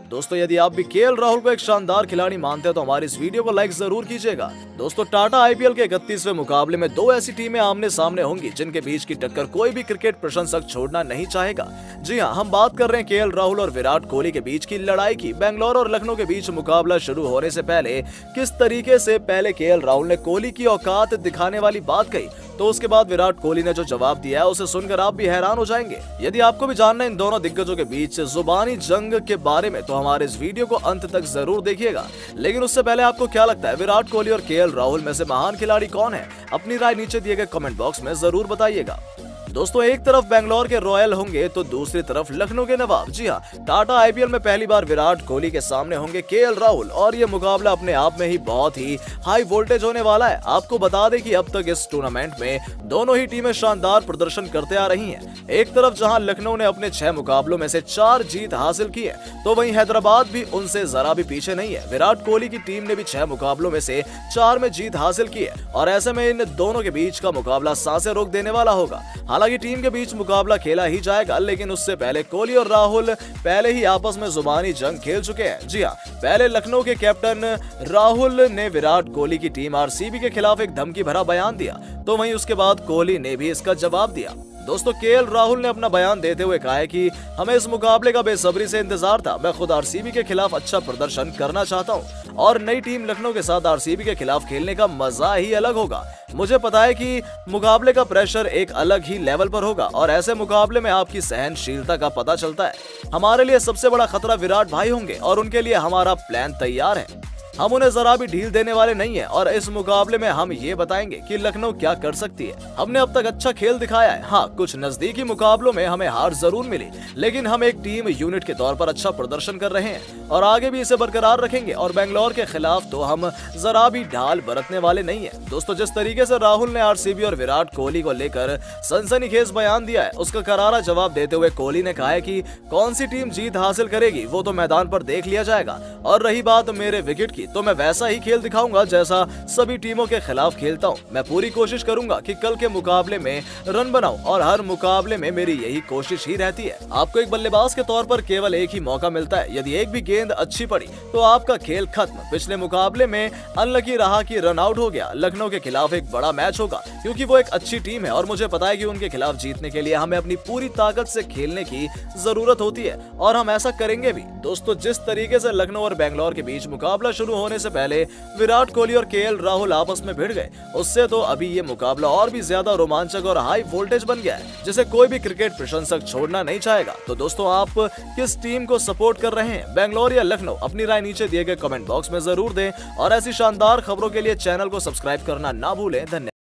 दोस्तों यदि आप भी केएल राहुल को एक शानदार खिलाड़ी मानते हैं तो हमारी इस वीडियो को लाइक जरूर कीजिएगा। दोस्तों टाटा आईपीएल के 31वें मुकाबले में दो ऐसी टीमें आमने सामने होंगी जिनके बीच की टक्कर कोई भी क्रिकेट प्रशंसक छोड़ना नहीं चाहेगा। जी हां, हम बात कर रहे हैं केएल राहुल और विराट कोहली के बीच की लड़ाई की। बेंगलोर और लखनऊ के बीच मुकाबला शुरू होने से पहले किस तरीके से पहले केएल राहुल ने कोहली की औकात दिखाने वाली बात कही, तो उसके बाद विराट कोहली ने जो जवाब दिया है उसे सुनकर आप भी हैरान हो जाएंगे। यदि आपको भी जानना है इन दोनों दिग्गजों के बीच जुबानी जंग के बारे में तो हमारे इस वीडियो को अंत तक जरूर देखिएगा। लेकिन उससे पहले आपको क्या लगता है विराट कोहली और केएल राहुल में से महान खिलाड़ी कौन है? अपनी राय नीचे दिए गए कमेंट बॉक्स में जरूर बताइएगा। दोस्तों एक तरफ बेंगलोर के रॉयल होंगे तो दूसरी तरफ लखनऊ के नवाब। जी हाँ, टाटा आईपीएल में पहली बार विराट कोहली के सामने होंगे केएल राहुल और ये मुकाबला अपने आप में ही बहुत ही हाई वोल्टेज होने वाला है। आपको बता दें कि अब तक इस टूर्नामेंट में दोनों ही टीमें शानदार प्रदर्शन करते आ रही हैं। एक तरफ जहां लखनऊ ने अपने 6 मुकाबलों में से 4 जीत हासिल की है, तो वहीं हैदराबाद भी उनसे जरा भी पीछे नहीं है। विराट कोहली की टीम ने भी 6 मुकाबलों में से 4 में जीत हासिल की है और ऐसे में इन दोनों के बीच का मुकाबला सांसें रोक देने वाला होगा। हालांकि टीम के बीच मुकाबला खेला ही जाएगा, लेकिन उससे पहले कोहली और राहुल पहले ही आपस में जुबानी जंग खेल चुके हैं। जी हां, पहले लखनऊ के कैप्टन राहुल ने विराट कोहली की टीम आरसीबी के खिलाफ एक धमकी भरा बयान दिया, तो वहीं उसके बाद कोहली ने भी इसका जवाब दिया। दोस्तों केएल राहुल ने अपना बयान देते हुए कहा है कि हमें इस मुकाबले का बेसब्री से इंतजार था। मैं खुद आरसीबी के खिलाफ अच्छा प्रदर्शन करना चाहता हूं और नई टीम लखनऊ के साथ आरसीबी के खिलाफ खेलने का मजा ही अलग होगा। मुझे पता है कि मुकाबले का प्रेशर एक अलग ही लेवल पर होगा और ऐसे मुकाबले में आपकी सहनशीलता का पता चलता है। हमारे लिए सबसे बड़ा खतरा विराट भाई होंगे और उनके लिए हमारा प्लान तैयार है। हम उन्हें जरा भी ढील देने वाले नहीं है और इस मुकाबले में हम ये बताएंगे कि लखनऊ क्या कर सकती है। हमने अब तक अच्छा खेल दिखाया है। हाँ, कुछ नजदीकी मुकाबलों में हमें हार जरूर मिली, लेकिन हम एक टीम यूनिट के तौर पर अच्छा प्रदर्शन कर रहे हैं और आगे भी इसे बरकरार रखेंगे और बेंगलोर के खिलाफ तो हम जरा भी ढाल बरतने वाले नहीं है। दोस्तों जिस तरीके से राहुल ने आरसीबी और विराट कोहली को लेकर सनसनीखेज बयान दिया है, उसका करारा जवाब देते हुए कोहली ने कहा है कि कौन सी टीम जीत हासिल करेगी वो तो मैदान पर देख लिया जाएगा और रही बात मेरे विकेट की, तो मैं वैसा ही खेल दिखाऊंगा जैसा सभी टीमों के खिलाफ खेलता हूं। मैं पूरी कोशिश करूंगा कि कल के मुकाबले में रन बनाऊं और हर मुकाबले में मेरी यही कोशिश ही रहती है। आपको एक बल्लेबाज के तौर पर केवल एक ही मौका मिलता है। यदि एक भी गेंद अच्छी पड़ी तो आपका खेल खत्म। पिछले मुकाबले में अनलकी रहा कि रन आउट हो गया। लखनऊ के खिलाफ एक बड़ा मैच होगा क्योंकि वो एक अच्छी टीम है और मुझे पता है कि उनके खिलाफ जीतने के लिए हमें अपनी पूरी ताकत से खेलने की जरूरत होती है और हम ऐसा करेंगे भी। दोस्तों जिस तरीके से लखनऊ और बेंगलोर के बीच मुकाबला शुरू होने से पहले विराट कोहली और केएल राहुल आपस में भिड़ गए, उससे तो अभी ये मुकाबला और भी ज्यादा रोमांचक और हाई वोल्टेज बन गया है, जिसे कोई भी क्रिकेट प्रशंसक छोड़ना नहीं चाहेगा। तो दोस्तों आप किस टीम को सपोर्ट कर रहे हैं, बेंगलोर या लखनऊ? अपनी राय नीचे दिए गए कमेंट बॉक्स में जरूर दें और ऐसी शानदार खबरों के लिए चैनल को सब्सक्राइब करना ना भूलें। धन्यवाद।